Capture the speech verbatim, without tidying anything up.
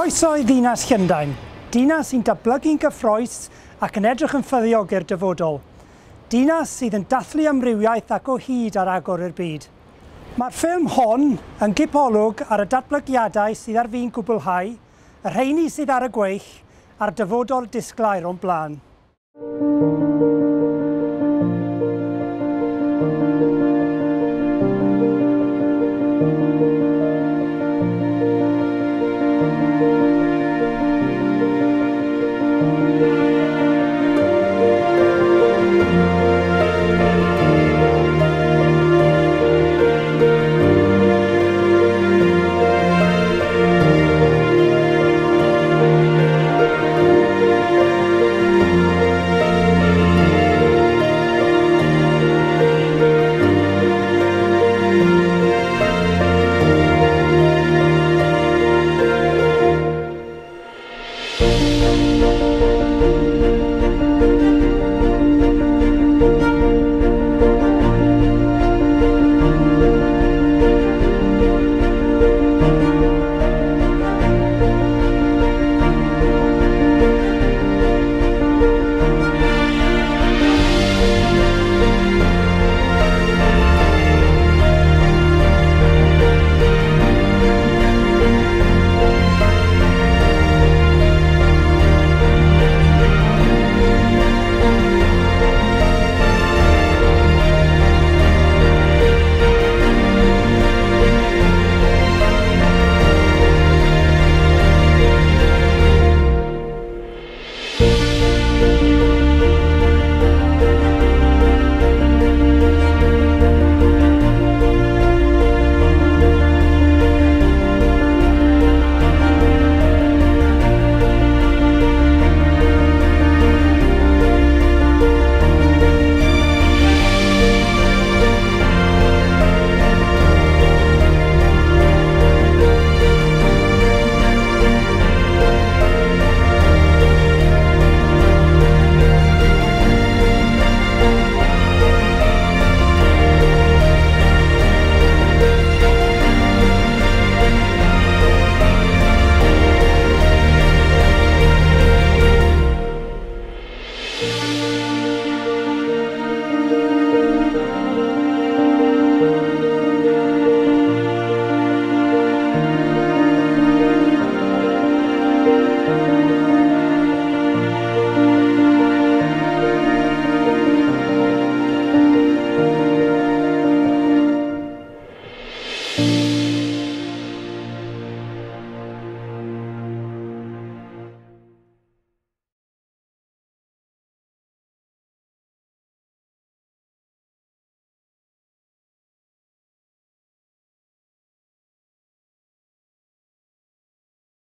Croeso i ddinas Llundain, dinas sy'n datblygu'n gyffrous ac yn edrych yn ffyddiog i'r dyfodol. Dinas sydd yn dathlu amrywiaeth ac o hyd ar agor i'r byd. Mae'r ffilm hon yn gipolwg ar y datblygiadau sydd ar fi'n cwblhau, y rheini sydd ar y gweill, a'r dyfodol disglair o'n blaen.